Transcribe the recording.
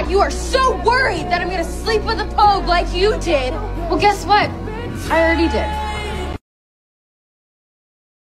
God, you are so worried that I'm gonna sleep with a pogue like you did. Well, guess what? I already did.